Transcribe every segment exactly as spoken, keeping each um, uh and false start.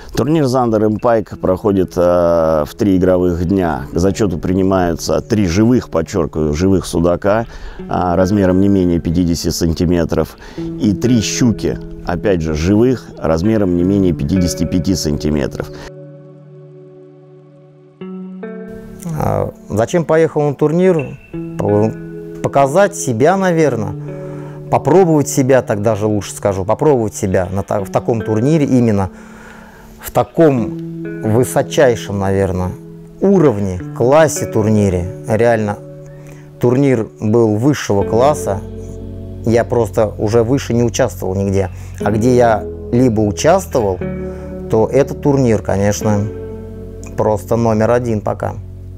Турнир Zander эм Pike проходит э, в три игровых дня. К зачету принимаются три живых, подчеркиваю, живых судака э, размером не менее пятидесяти сантиметров и три щуки, опять же, живых, размером не менее пятидесяти пяти сантиметров. Зачем поехал на турнир? Показать себя, наверное. Попробовать себя, так даже лучше скажу. Попробовать себя на, в таком турнире, именно в таком высочайшем, наверное, уровне, классе турнире. Реально, турнир был высшего класса. Я просто уже выше не участвовал нигде. А где я либо участвовал, то этот турнир, конечно, просто номер один пока.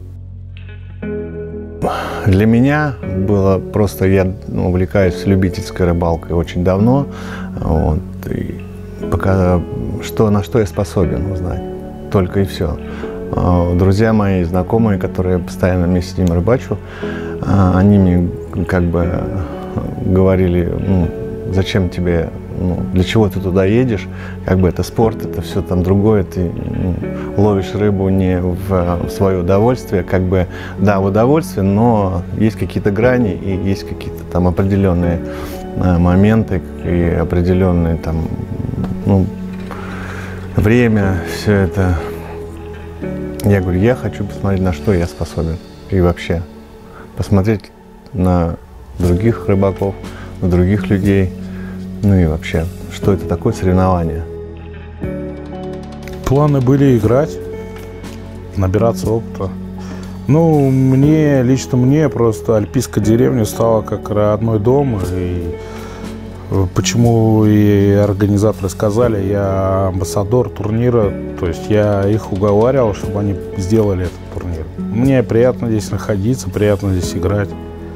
Для меня было просто, я ну, увлекаюсь любительской рыбалкой очень давно, вот, и пока, что, на что я способен узнать, только и все. Друзья мои, знакомые, которые постоянно вместе с ним рыбачу, они мне как бы говорили, ну, зачем тебе, ну, для чего ты туда едешь, как бы это спорт, это все там другое, ты ну, ловишь рыбу не в, в свое удовольствие, как бы, да, в удовольствие, но есть какие-то грани и есть какие-то там определенные а, моменты и определенные там, ну, время, все это. Я говорю, я хочу посмотреть, на что я способен и вообще посмотреть на других рыбаков, на других людей, ну и вообще, что это такое соревнование. Планы были играть, набираться опыта. Ну, мне, лично мне просто Альпийская деревня стала как родной дом. И почему и организаторы сказали, я амбассадор турнира, то есть я их уговаривал, чтобы они сделали этот турнир. Мне приятно здесь находиться, приятно здесь играть.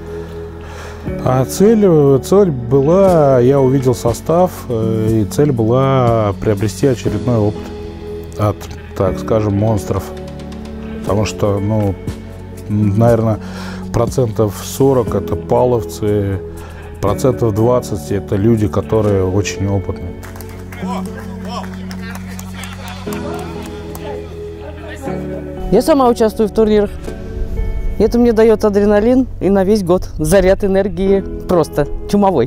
А цель, цель была, я увидел состав, и цель была приобрести очередной опыт от, так скажем, монстров. Потому что, ну, наверное, процентов сорок это паловцы, процентов двадцать это люди, которые очень опытные. Я сама участвую в турнирах. Это мне дает адреналин и на весь год заряд энергии просто чумовой.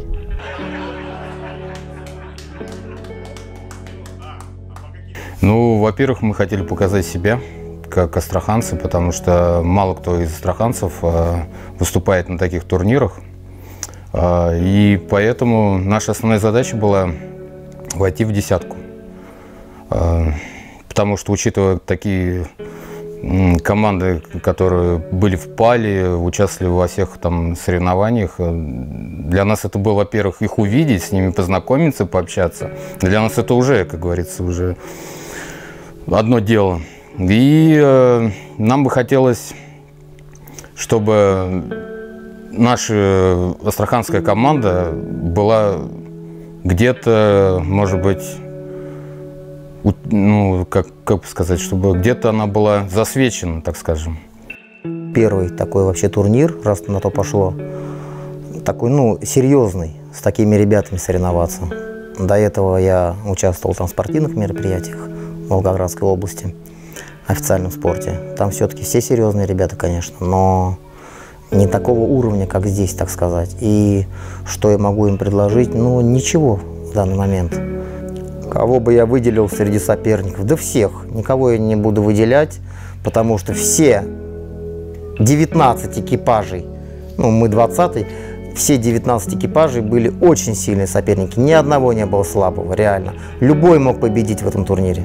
Ну, во-первых, мы хотели показать себя как астраханцы, потому что мало кто из астраханцев э, выступает на таких турнирах. Э, и поэтому наша основная задача была войти в десятку. Э, потому что, учитывая такие команды, которые были в Пали, участвовали во всех там соревнованиях. Для нас это было, во-первых, их увидеть, с ними познакомиться, пообщаться. Для нас это уже, как говорится, уже одно дело. И э, нам бы хотелось, чтобы наша астраханская команда была где-то, может быть, ну, как, как сказать, чтобы где-то она была засвечена, так скажем. Первый такой вообще турнир, раз на то пошло, такой, ну, серьезный, с такими ребятами соревноваться. До этого я участвовал там в спортивных мероприятиях в Волгоградской области, официальном спорте. Там все-таки все серьезные ребята, конечно, но не такого уровня, как здесь, так сказать. И что я могу им предложить? Ну, ничего в данный момент. Кого бы я выделил среди соперников? Да всех. Никого я не буду выделять, потому что все девятнадцать экипажей, ну мы двадцатый, все девятнадцать экипажей были очень сильные соперники. Ни одного не было слабого, реально. Любой мог победить в этом турнире.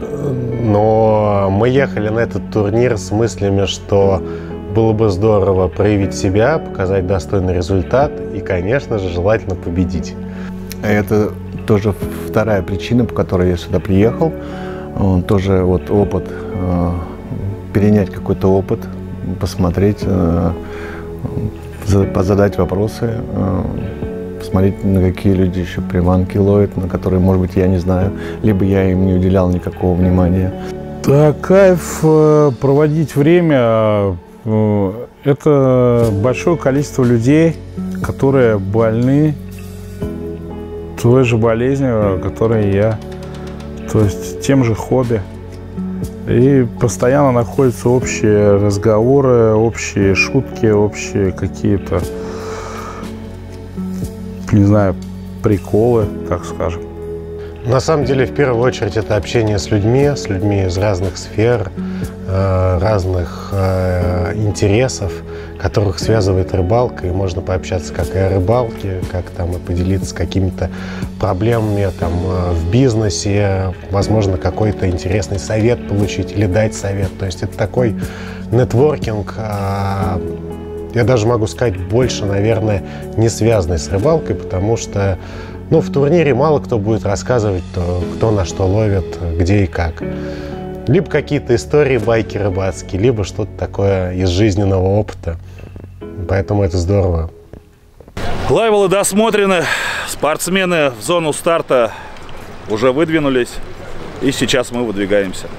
Но мы ехали на этот турнир с мыслями, что было бы здорово проявить себя, показать достойный результат и, конечно же, желательно победить. Это тоже вторая причина, по которой я сюда приехал. Он тоже вот опыт, э, перенять какой-то опыт, посмотреть, э, задать вопросы, э, посмотреть, на какие люди еще приманки ловят, на которые, может быть, я не знаю, либо я им не уделял никакого внимания. Да, кайф э, проводить время. Э, это большое количество людей, которые больны той же болезнью, которой я. то есть тем же хобби. И постоянно находятся общие разговоры, общие шутки, общие какие-то, не знаю, приколы, так скажем. На самом деле, в первую очередь, это общение с людьми, с людьми из разных сфер, разных интересов, которых связывает рыбалка, и можно пообщаться как и о рыбалке, как там и поделиться какими-то проблемами там в бизнесе, возможно, какой-то интересный совет получить или дать совет. То есть это такой нетворкинг, я даже могу сказать, больше, наверное, не связанный с рыбалкой, потому что ну, в турнире мало кто будет рассказывать, то, кто на что ловит, где и как. Либо какие-то истории, байки рыбацкие, либо что-то такое из жизненного опыта. Поэтому это здорово. Лайвелы досмотрены, спортсмены в зону старта уже выдвинулись, и сейчас мы выдвигаемся.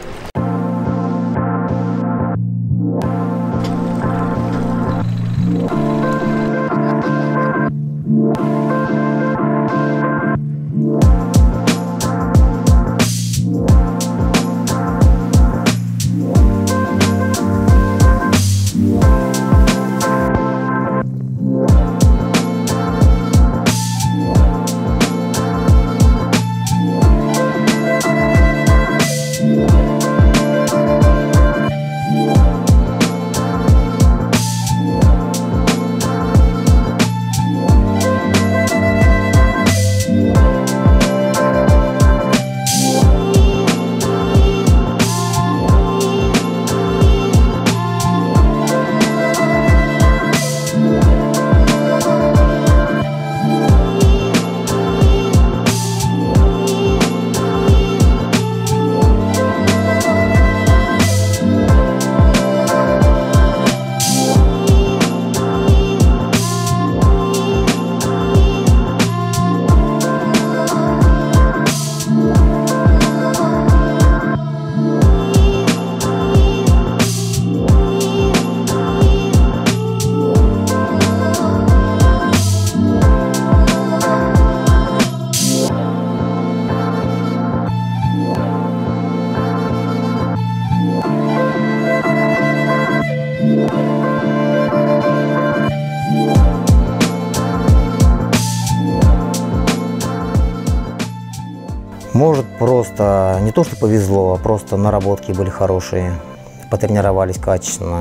Может, просто не то, что повезло, а просто наработки были хорошие, потренировались качественно.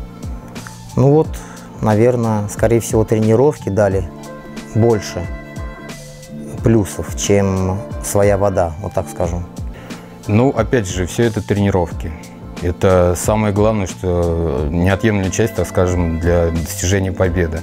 Ну вот, наверное, скорее всего, тренировки дали больше плюсов, чем своя вода, вот так скажу. Ну, опять же, все это тренировки. Это самое главное, что неотъемлемая часть, так скажем, для достижения победы.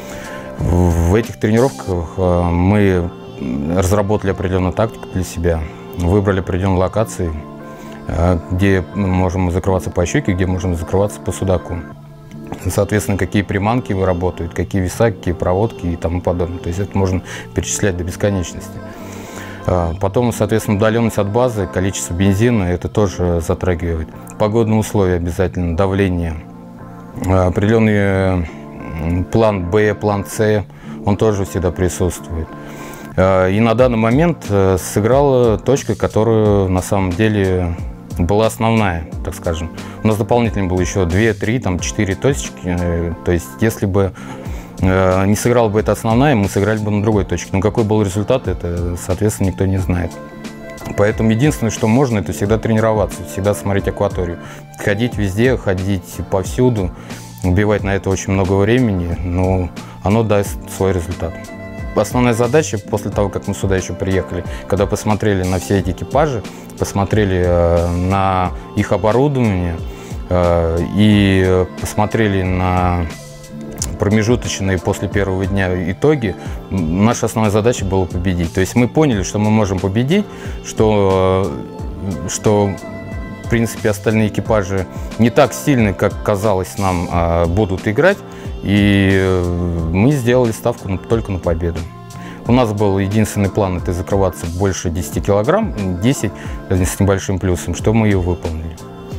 В этих тренировках мы разработали определенную тактику для себя, выбрали определенные локации, где мы можем закрываться по щуке, где можем закрываться по судаку. Соответственно, какие приманки работают, какие веса, какие проводки и тому подобное. То есть это можно перечислять до бесконечности. Потом, соответственно, удаленность от базы, количество бензина, это тоже затрагивает. Погодные условия обязательно, давление, определенный план Б, план С, он тоже всегда присутствует. И на данный момент сыграла точка, которая на самом деле была основная, так скажем. У нас дополнительно было еще две, три, там четыре точки. То есть, если бы не сыграла бы эта основная, мы сыграли бы на другой точке. Но какой был результат, это, соответственно, никто не знает. Поэтому единственное, что можно, это всегда тренироваться, всегда смотреть акваторию. Ходить везде, ходить повсюду, убивать на это очень много времени, но оно даст свой результат. Основная задача, после того, как мы сюда еще приехали, когда посмотрели на все эти экипажи, посмотрели э, на их оборудование э, и посмотрели на промежуточные после первого дня итоги, наша основная задача была победить. То есть мы поняли, что мы можем победить, что, что в принципе, остальные экипажи не так сильно, как казалось нам, э, будут играть. И мы сделали ставку только на победу. У нас был единственный план – это закрываться больше десяти килограмм, десять с небольшим плюсом, что мы ее выполнили.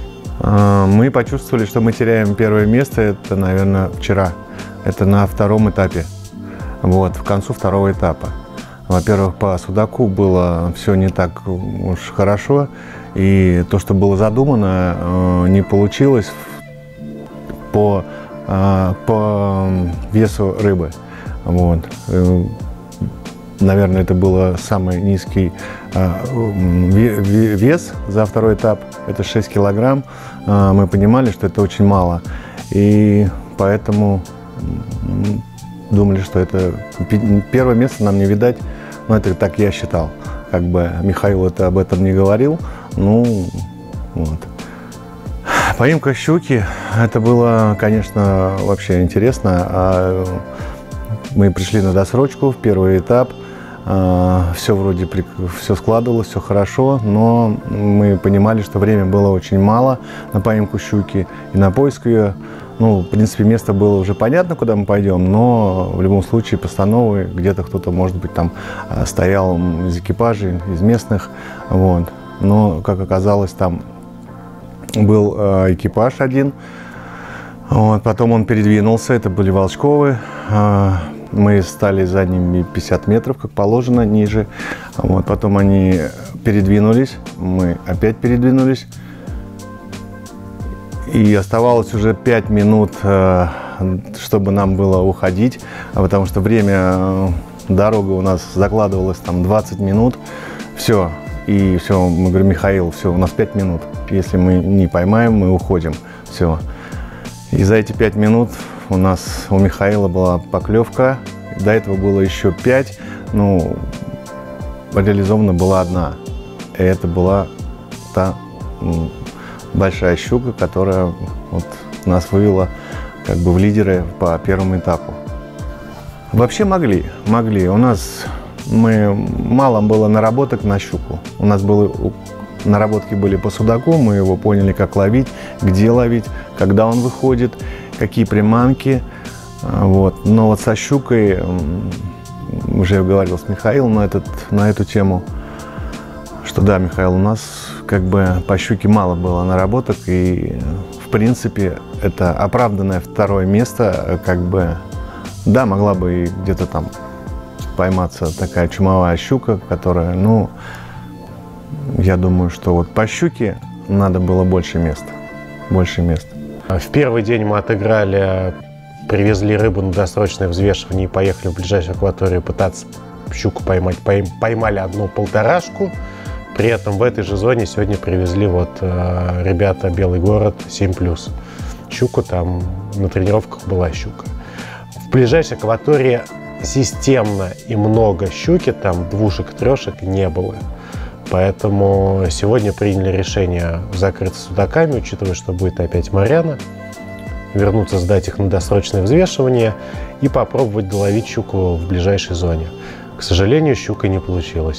Мы почувствовали, что мы теряем первое место, это, наверное, вчера. Это на втором этапе, вот, в концу второго этапа. Во-первых, по судаку было все не так уж хорошо, и то, что было задумано, не получилось по, по весу рыбы. Вот. Наверное, это был самый низкий вес за второй этап, это шесть килограмм. Мы понимали, что это очень мало, и поэтому думали, что это первое место нам не видать. Ну, это так я считал. Как бы Михаил это об этом не говорил. Ну, вот. Поимка щуки, это было, конечно, вообще интересно. Мы пришли на досрочку в первый этап. Все вроде все складывалось, все хорошо, но мы понимали, что время было очень мало на поимку щуки и на поиск ее. Ну, в принципе, место было уже понятно, куда мы пойдем, но в любом случае постановы где-то кто-то, может быть, там стоял из экипажей, из местных, вот. Но, как оказалось, там был экипаж один, вот. Потом он передвинулся, это были Волчковы, мы стали за ними пятьдесят метров, как положено, ниже, вот. Потом они передвинулись, мы опять передвинулись. И оставалось уже пять минут, чтобы нам было уходить, потому что время, дорога у нас закладывалась там двадцать минут. Все. И все, мы говорим, Михаил, все, у нас пять минут. Если мы не поймаем, мы уходим. Все. И за эти пять минут у нас, у Михаила была поклевка. До этого было еще пять. Ну, реализована была одна. И это была та большая щука, которая вот нас вывела как бы в лидеры по первому этапу. Вообще могли, могли. У нас мы, мало было наработок на щуку. У нас было, наработки были по судаку, мы его поняли, как ловить, где ловить, когда он выходит, какие приманки. Вот. Но вот со щукой, уже говорил с Михаилом на, этот, на эту тему, что да, Михаил, у нас как бы по щуке мало было наработок, и в принципе это оправданное второе место, как бы, да, могла бы и где-то там пойматься такая чумовая щука, которая, ну, я думаю, что вот по щуке надо было больше места, больше места. В первый день мы отыграли, привезли рыбу на досрочное взвешивание и поехали в ближайшую акваторию пытаться щуку поймать. Поймали одну полторашку. При этом в этой же зоне сегодня привезли вот э, ребята Белый город семь плюс. Щуку там на тренировках была щука. В ближайшей акватории системно и много щуки, там двушек, трешек не было. Поэтому сегодня приняли решение закрыться судаками, учитывая, что будет опять моряна, вернуться, сдать их на досрочное взвешивание и попробовать доловить щуку в ближайшей зоне. К сожалению, щука не получилась.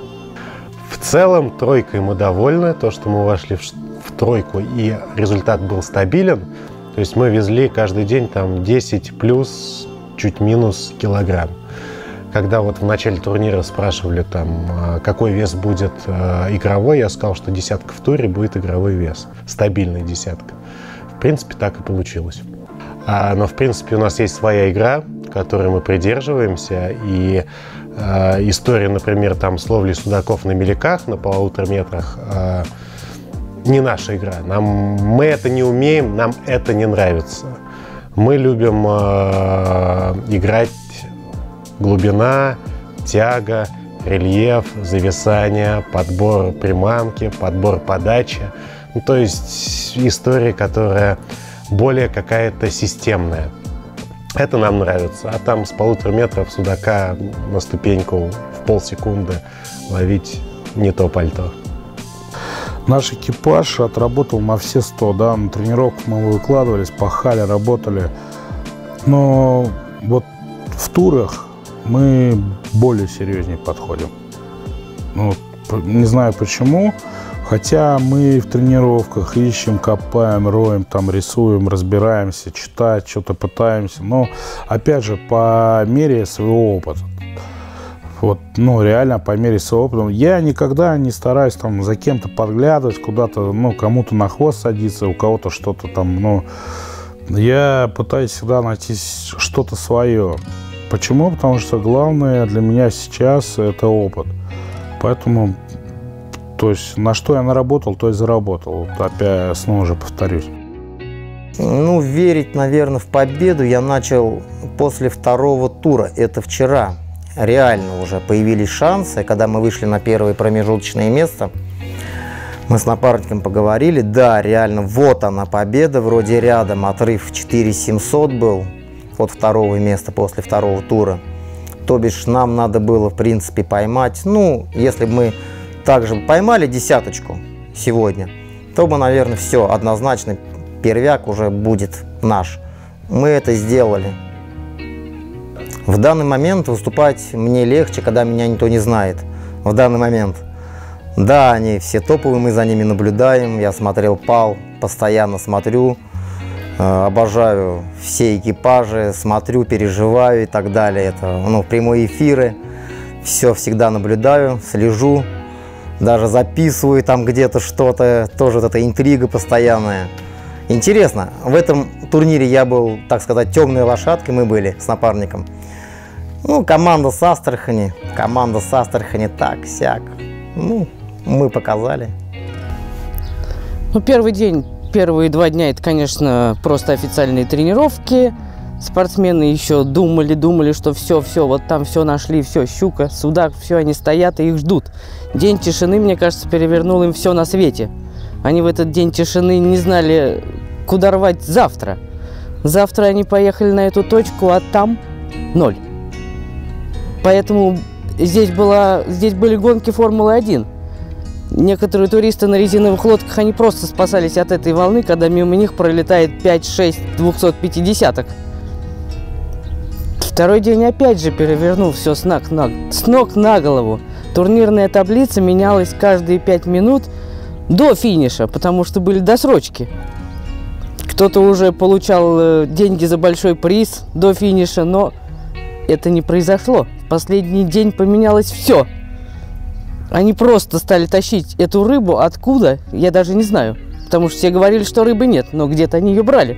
В целом, тройкой мы довольны, то, что мы вошли в, в тройку и результат был стабилен. То есть мы везли каждый день там десять плюс, чуть минус килограмм. Когда вот в начале турнира спрашивали, там, какой вес будет э, игровой, я сказал, что десятка в туре будет игровой вес, стабильная десятка. В принципе, так и получилось. А, но в принципе у нас есть своя игра, которой мы придерживаемся, и э, история, например, там с ловлей судаков на меляках на полутора метрах, э, не наша игра. Нам, мы это не умеем, нам это не нравится. Мы любим э, играть глубина, тяга, рельеф, зависание, подбор приманки, подбор подачи. Ну, то есть история, которая более какая-то системная. Это нам нравится. А там с полутора метров судака на ступеньку в полсекунды ловить не то пальто. Наш экипаж отработал на все сто, да, на тренировках мы выкладывались, пахали, работали. Но вот в турах мы более серьезнее подходим. Ну, не знаю почему, хотя мы в тренировках ищем, копаем, роем, там рисуем, разбираемся, читать, что-то пытаемся. Но, опять же, по мере своего опыта. Вот, ну, реально, по мере своего опыта. Я никогда не стараюсь там за кем-то подглядывать, куда-то, ну, кому-то на хвост садиться, у кого-то что-то там, ну, я пытаюсь всегда найти что-то свое. Почему? Потому что главное для меня сейчас это опыт. Поэтому, то есть, на что я наработал, то и заработал. Вот опять снова же повторюсь. Ну, верить, наверное, в победу я начал после второго тура. Это вчера. Реально уже появились шансы, когда мы вышли на первое промежуточное место. Мы с напарником поговорили. Да, реально, вот она победа. Вроде рядом отрыв четыре семьсот был от второго места после второго тура. То бишь нам надо было, в принципе, поймать. Ну, если бы мы также поймали десяточку сегодня, то бы, наверное, все, однозначно первяк уже будет наш. Мы это сделали. В данный момент выступать мне легче, когда меня никто не знает. В данный момент. Да, они все топовые, мы за ними наблюдаем. Я смотрел ПАЛ, постоянно смотрю. Обожаю все экипажи, смотрю, переживаю и так далее. Это, ну, прямые эфиры, все всегда наблюдаю, слежу, даже записываю там где-то что-то, тоже вот эта интрига постоянная. Интересно, в этом турнире я был, так сказать, темной лошадкой, мы были с напарником. Ну, команда с Астрахани, команда с Астрахани так-сяк, ну, мы показали. Ну, первый день. Первые два дня это, конечно, просто официальные тренировки. Спортсмены еще думали, думали, что все, все, вот там все нашли, все, щука, судак, все, они стоят и их ждут. День тишины, мне кажется, перевернул им все на свете. Они в этот день тишины не знали, куда рвать завтра. Завтра они поехали на эту точку, а там ноль. Поэтому здесь, была, здесь были гонки Формулы один. Некоторые туристы на резиновых лодках, они просто спасались от этой волны, когда мимо них пролетает пять-шесть двухсот пятидесяток. Второй день опять же перевернул все с ног на, с ног на голову. Турнирная таблица менялась каждые пять минут до финиша, потому что были досрочки. Кто-то уже получал деньги за большой приз до финиша, но это не произошло. В последний день поменялось все. Они просто стали тащить эту рыбу. Откуда? Я даже не знаю. Потому что все говорили, что рыбы нет, но где-то они ее брали.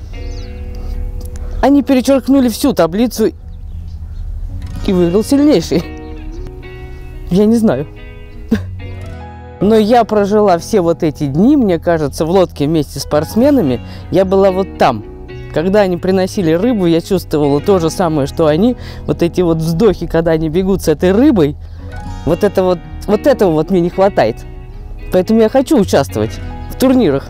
Они перечеркнули всю таблицу и выиграл сильнейший. Я не знаю. Но я прожила все вот эти дни, мне кажется, в лодке вместе с спортсменами. Я была вот там. Когда они приносили рыбу, я чувствовала то же самое, что они. Вот эти вот вздохи, когда они бегут с этой рыбой. Вот, это вот, вот этого вот мне не хватает. Поэтому я хочу участвовать в турнирах.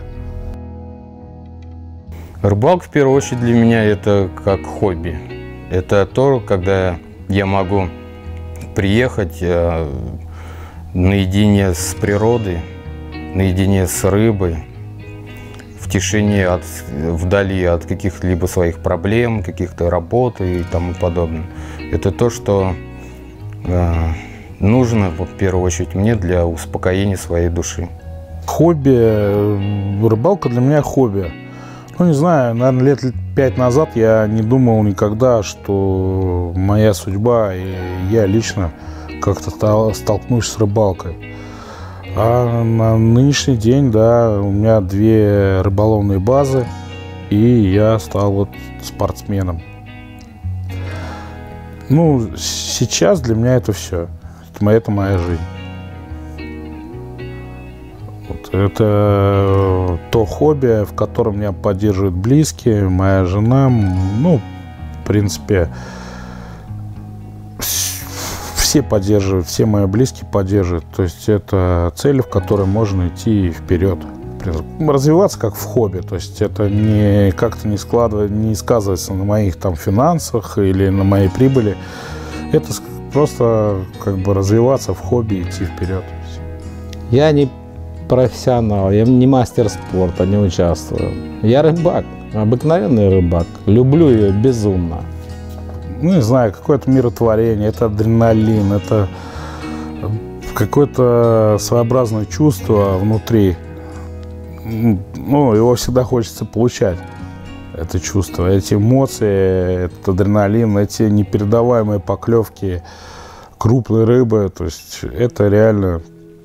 Рыбалка, в первую очередь, для меня это как хобби. Это то, когда я могу приехать э, наедине с природой, наедине с рыбой, в тишине, от, вдали от каких-либо своих проблем, каких-то работ и тому подобное. Это то, что э, нужно, в первую очередь, мне для успокоения своей души. Хобби, рыбалка для меня хобби. Ну, не знаю, наверное, лет пять назад я не думал никогда, что моя судьба и я лично как-то столкнусь с рыбалкой. А на нынешний день, да, у меня две рыболовные базы, и я стал вот спортсменом. Ну, сейчас для меня это все. Это, это моя жизнь. Вот, это то хобби, в котором меня поддерживают близкие, моя жена. Ну, в принципе, все поддерживают, все мои близкие поддерживают. То есть это цели, в которые можно идти вперед. Развиваться как в хобби. То есть это не как-то не складывает, не сказывается на моих там финансах или на моей прибыли. Это просто как бы развиваться в хобби, идти вперед. Я не профессионал, я не мастер спорта, не участвую. Я рыбак, обыкновенный рыбак. Люблю ее безумно. Ну, не знаю, какое-то миротворение, это адреналин, это какое-то своеобразное чувство внутри. Ну, его всегда хочется получать, это чувство, эти эмоции, этот адреналин, эти непередаваемые поклевки крупной рыбы. То есть это реально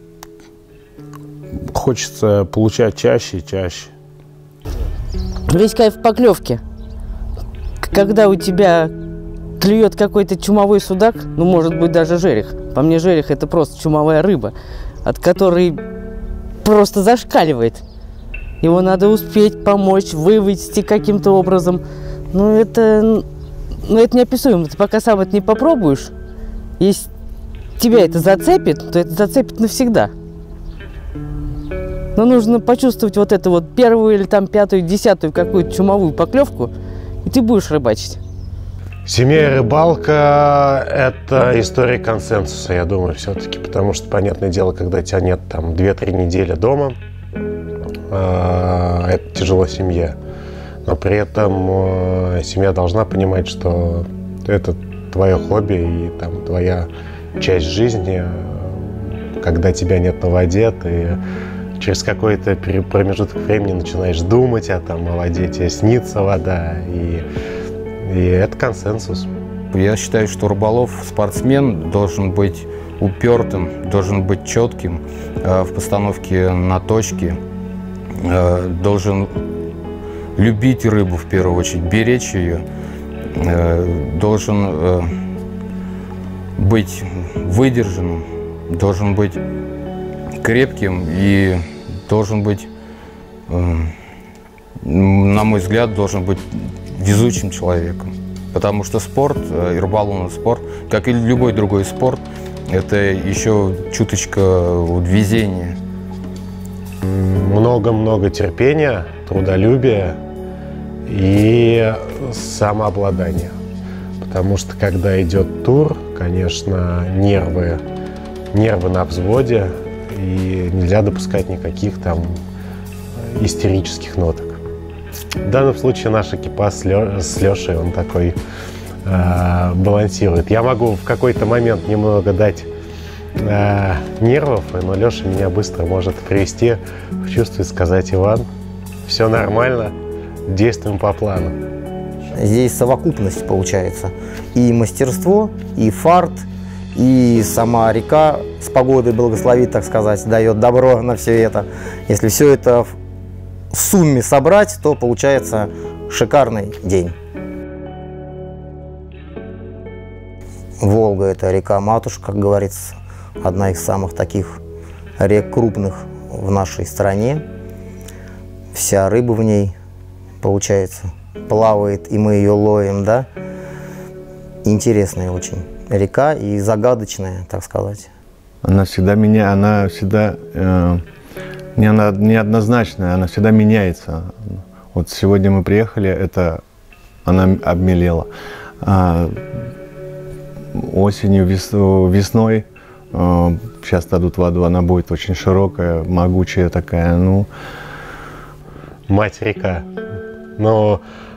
хочется получать чаще и чаще. Весь кайф в поклевке. Когда у тебя клюет какой-то чумовой судак, ну, может быть, даже жерех. По мне, жерех – это просто чумовая рыба, от которой просто зашкаливает. Его надо успеть помочь, вывести каким-то образом. Ну, это, ну, это неописуемо. Ты пока сам это не попробуешь, если тебя это зацепит, то это зацепит навсегда. Но нужно почувствовать вот эту вот первую или там пятую, десятую какую-то чумовую поклевку, и ты будешь рыбачить. Семья и рыбалка – это история консенсуса, я думаю, все-таки. Потому что, понятное дело, когда тебя нет там две-три недели дома, это тяжело семье. Но при этом семья должна понимать, что это твое хобби и там твоя часть жизни. Когда тебя нет на воде, ты через какой-то промежуток времени начинаешь думать о, там, о воде, тебе снится вода, и, и это консенсус. Я считаю, что рыболов, спортсмен должен быть упертым, должен быть четким э, в постановке на точке, э, должен любить рыбу в первую очередь, беречь ее, э, должен э, быть выдержанным, должен быть крепким и должен быть, э, на мой взгляд, должен быть везучим человеком. Потому что спорт, э, рыболовный спорт, как и любой другой спорт, это еще чуточка вот, везения. Много-много терпения, трудолюбия и самообладания. Потому что когда идет тур, конечно, нервы, нервы на взводе, и нельзя допускать никаких там истерических ноток. В данном случае наш экипаж с Лешей, он такой э, балансирует. Я могу в какой-то момент немного дать э, нервов, но Леша меня быстро может привести в чувство и сказать: Иван, все нормально, действуем по плану. Здесь совокупность получается. И мастерство, и фарт, и сама река с погодой благословит, так сказать, дает добро на все это. Если все это в сумме собрать, то получается шикарный день. Волга – это река-матушка, как говорится, одна из самых таких рек крупных в нашей стране. Вся рыба в ней, получается, плавает, и мы ее ловим, да. Интересная очень река и загадочная, так сказать. Она всегда меня, она всегда э, не она неоднозначная, она всегда меняется. Вот сегодня мы приехали, это она обмелела. А осенью, вес, весной э, сейчас дадут воду, она будет очень широкая, могучая такая, ну. Мать река. Но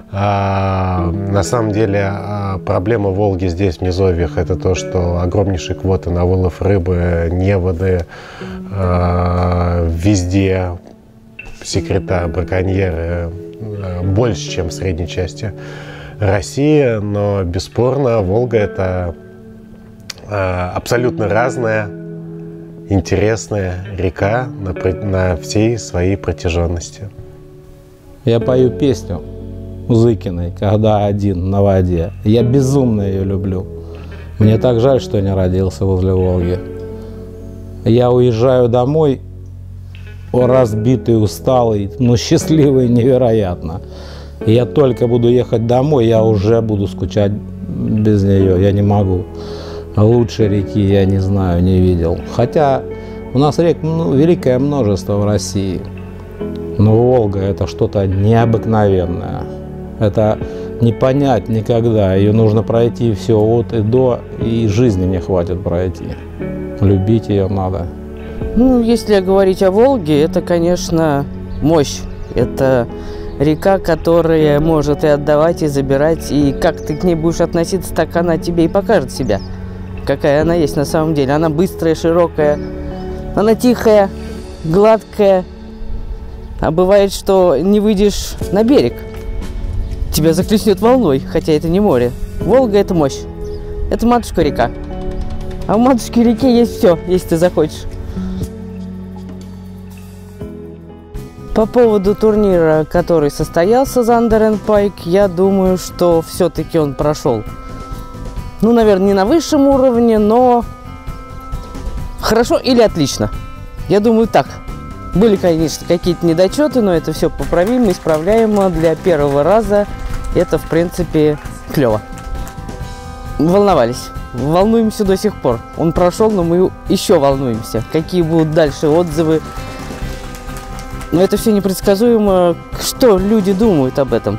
а, на самом деле а, проблема Волги здесь, в низовьях, это то, что огромнейшие квоты на вылов рыбы, неводы, а, везде секрета, браконьеры а, больше, чем в средней части России, но бесспорно Волга – это а, абсолютно разная, интересная река на, на всей своей протяженности. Я пою песню Зыкиной, когда один на воде. Я безумно ее люблю. Мне так жаль, что я не родился возле Волги. Я уезжаю домой, разбитый, усталый, но счастливый невероятно. И я только буду ехать домой, я уже буду скучать без нее. Я не могу. Лучше реки я не знаю, не видел. Хотя у нас рек ну, великое множество в России. Но Волга – это что-то необыкновенное. Это не понять никогда. Ее нужно пройти все от и до, и жизни не хватит пройти. Любить ее надо. Ну, если говорить о Волге, это, конечно, мощь. Это река, которая может и отдавать, и забирать. И как ты к ней будешь относиться, так она тебе и покажет себя. Какая она есть на самом деле. Она быстрая, широкая, она тихая, гладкая. А бывает, что не выйдешь на берег, тебя захлестнет волной, хотя это не море. Волга – это мощь, это матушка-река. А в матушке-реке есть все, если ты захочешь. По поводу турнира, который состоялся Зандерен Пайк, я думаю, что все-таки он прошел ну, наверное, не на высшем уровне, но хорошо или отлично. Я думаю, так. Были, конечно, какие-то недочеты, но это все поправимо, исправляемо. Для первого раза это, в принципе, клево. Волновались. Волнуемся до сих пор. Он прошел, но мы еще волнуемся. Какие будут дальше отзывы. Но это все непредсказуемо. Что люди думают об этом?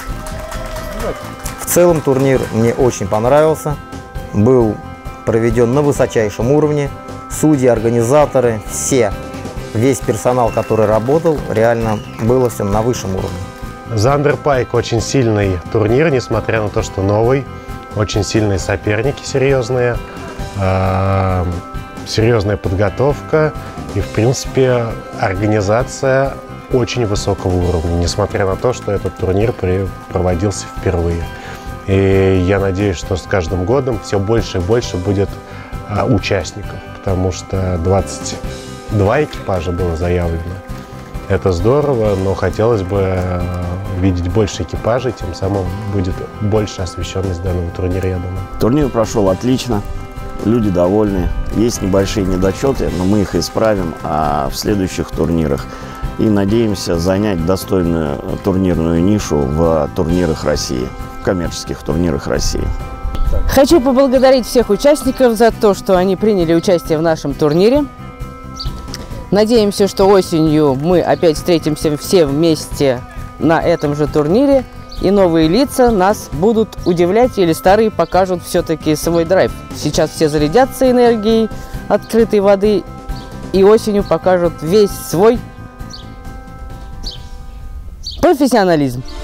В целом турнир мне очень понравился. Был проведен на высочайшем уровне. Судьи, организаторы, все, весь персонал, который работал, реально было все на высшем уровне. Зандерпайк очень сильный турнир, несмотря на то, что новый. Очень сильные соперники, серьезные. Э, серьезная подготовка. И, в принципе, организация очень высокого уровня, несмотря на то, что этот турнир проводился впервые. И я надеюсь, что с каждым годом все больше и больше будет а, участников, потому что двадцать два экипажа было заявлено. Это здорово, но хотелось бы а, видеть больше экипажей, тем самым будет больше освещенность данного турнира, я думаю. Турнир прошел отлично, люди довольны. Есть небольшие недочеты, но мы их исправим а в следующих турнирах. И надеемся занять достойную турнирную нишу в турнирах России, в коммерческих турнирах России. Хочу поблагодарить всех участников за то, что они приняли участие в нашем турнире. Надеемся, что осенью мы опять встретимся все вместе на этом же турнире. И новые лица нас будут удивлять, или старые покажут все-таки свой драйв. Сейчас все зарядятся энергией открытой воды и осенью покажут весь свой профессионализм.